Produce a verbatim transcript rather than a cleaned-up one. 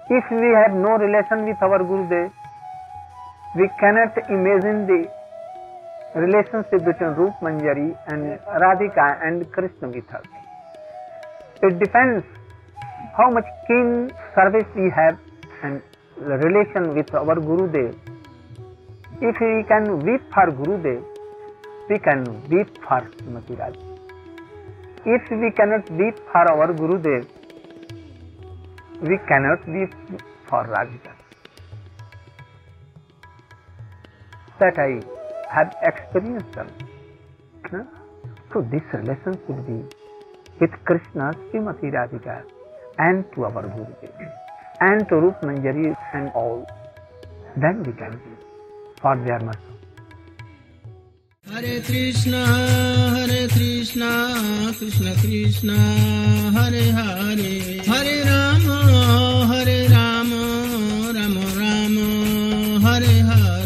If we have no relation with our Gurudev, we cannot imagine the relationship between Rup Manjari and Radhika and Krishna with her. It depends how much keen service we have and relation with our Gurudev. If we can weep for Gurudev, we can weep for Srimati Radhika. If we cannot weep for our Gurudev, we cannot weep for Radhika. That I have experienced. Huh? So this relation should be with Krishna, Srimati Radhika, and to our Gurudev, and to Rup Manjari and all. Then we can be for their mercy. Hare Krishna, Hare Krishna, Krishna Krishna, Hare Hare, Hare Rama, Hare Rama, Rama Rama, Hare Hare.